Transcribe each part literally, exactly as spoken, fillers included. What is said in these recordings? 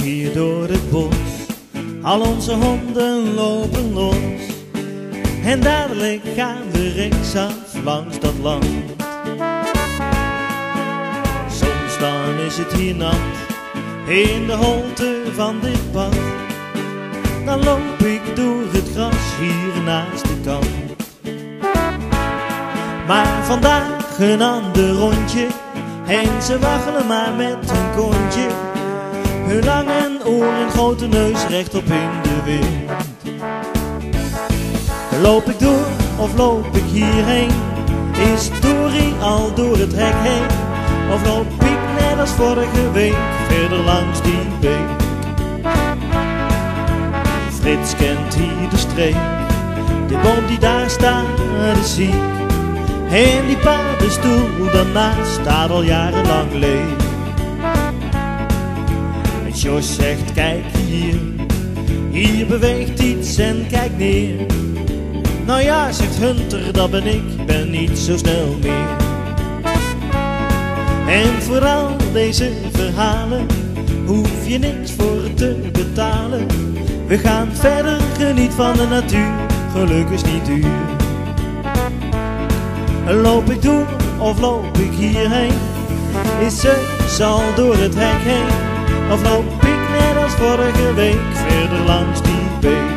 hier door het bos, al onze honden lopen los. En dadelijk gaan we rechtsaf langs dat land. Soms dan is het hier nat, in de holte van dit pad. Dan loop ik door het gras hier naast de kant. Maar vandaag een ander rondje, en ze waggelen maar met hun kontje. Hun lange oren, grote neus, rechtop in de wind. Loop ik door of loop ik hierheen? Is Dorie al door het hek heen? Of loop ik net als vorige week verder langs die beek? Frits kent hier de streek, de boom die daar staat is ziek. En die paardenstoel daarnaast staat al jarenlang leeg. En Jos zegt kijk hier, hier beweegt iets en kijk neer. Nou ja, zegt Hunter, dat ben ik, ben niet zo snel meer. En voor al deze verhalen hoef je niks voor te betalen. We gaan verder, geniet van de natuur, geluk is niet duur. Loop ik door of loop ik hierheen? Is ze zal door het hek heen? Of loop ik net als vorige week verder langs die beek?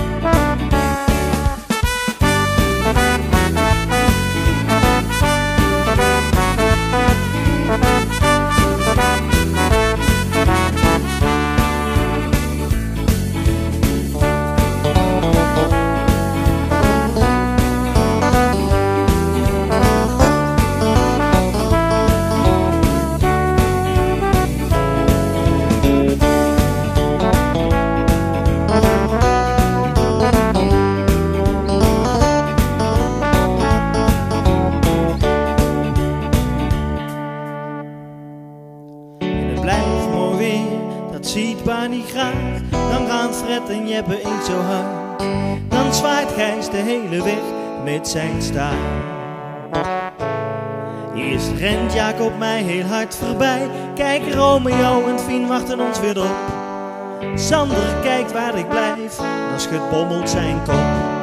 Dat ziet Barney graag, dan gaan Fred en Jeppe eens zo hard. Dan zwaait Gijs de hele weg met zijn staart. Eerst rent Jacob mij heel hard voorbij. Kijk, Romeo en Fien wachten ons weer op. Sander kijkt waar ik blijf, dan schudt Bommelt zijn kop.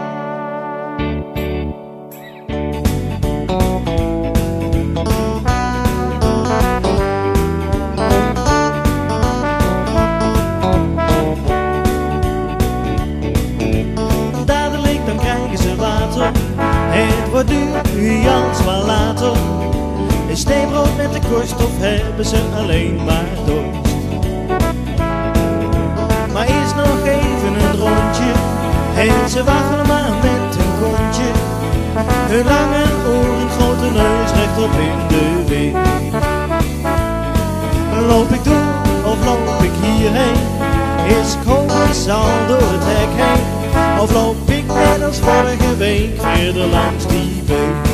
Het wordt nu als maar later. Een steenbrood met de korst, of hebben ze alleen maar dorst? Maar eerst nog even een rondje, en ze waggelen maar met hun kontje. Hun lange oren, grote neus, rechtop in de wind. Loop ik door of loop ik hierheen? Is Kobus al door het hek heen? Of loop ik net als vorige week verder langs die beek?